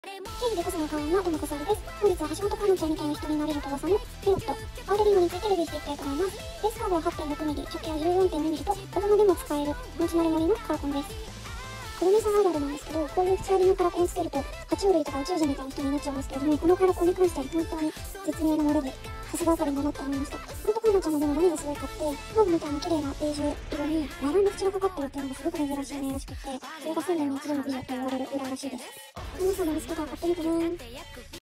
経理でコスメを買うのはともこさるです。本日は橋本環奈ちゃんみたいな人になれると噂のペロット、パウダリングについてレビューしていきたいと思います。ベースカーブは 8.6mm、直径は 14.2mm と大人でも使えるモチナレモリのカラコンです。子供さんあるあるなんですけど、こういう縁ありのカラコンつけると爬虫類とか宇宙人みたいな人になっちゃうんですけれども、このカラコンに関しては本当に絶妙なもので、さすがあたりだなって思いました。ほんと環奈ちゃんのでも何がすごいかって、ハーブみたいな綺麗なベージュ色に並んで縁がかかってるっていうのがすごく珍しいねらしくって、それが1000年に一度の美女と言われるぐらいらしいです。皆さんも見つけたら買ってみてね。